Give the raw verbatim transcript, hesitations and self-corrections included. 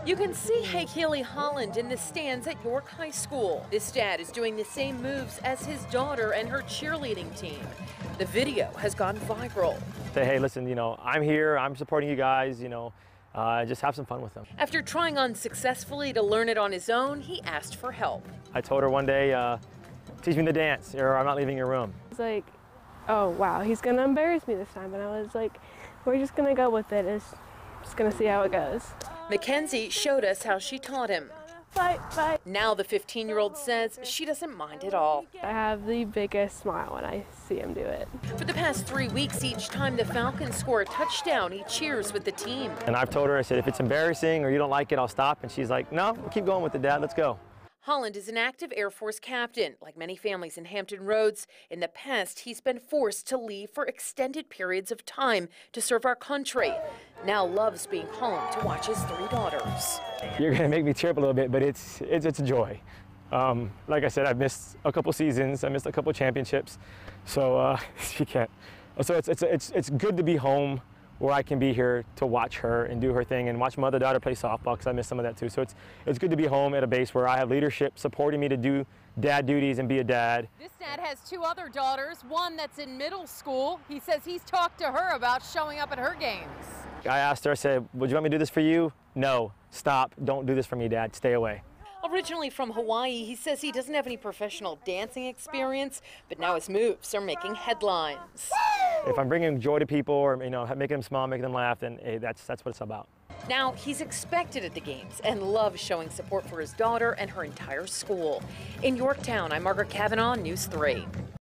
You can see Keely Holland in the stands at York High School. This dad is doing the same moves as his daughter and her cheerleading team. The video has gone viral. Say, hey, listen, you know, I'm here, I'm supporting you guys, you know, uh, just have some fun with them. After trying unsuccessfully to learn it on his own, he asked for help. I told her one day, uh, teach me the dance or I'm not leaving your room. It's like, oh, wow, he's gonna embarrass me this time. And I was like, we're just gonna go with it. It's just gonna see how it goes. Mackenzie showed us how she taught him. Fight, fight. Now the fifteen-year-old says she doesn't mind at all. I have the biggest smile when I see him do it. For the past three weeks, each time the Falcons score a touchdown, he cheers with the team. And I've told her, I said, if it's embarrassing or you don't like it, I'll stop. And she's like, no, we'll keep going with it, Dad, let's go. Holland is an active Air Force captain. Like many families in Hampton Roads, in the past, he's been forced to leave for extended periods of time to serve our country. Now loves being home to watch his three daughters. You're gonna make me tear up a little bit, but it's, it's, it's a joy. Um, like I said, I've missed a couple seasons, I missed a couple championships, so uh, you can't. So it's, it's, it's, it's good to be home where I can be here to watch her and do her thing and watch my other daughter play softball because I miss some of that too. So it's, it's good to be home at a base where I have leadership supporting me to do dad duties and be a dad. This dad has two other daughters, one that's in middle school. He says he's talked to her about showing up at her games. I asked her, I said, would you want me to do this for you? No, stop, don't do this for me, Dad, stay away. Originally from Hawaii, he says he doesn't have any professional dancing experience, but now his moves are making headlines. If I'm bringing joy to people or, you know, making them smile, making them laugh, then hey, that's, that's what it's about. Now he's expected at the games and loves showing support for his daughter and her entire school. In Yorktown, I'm Margaret Kavanaugh, News three.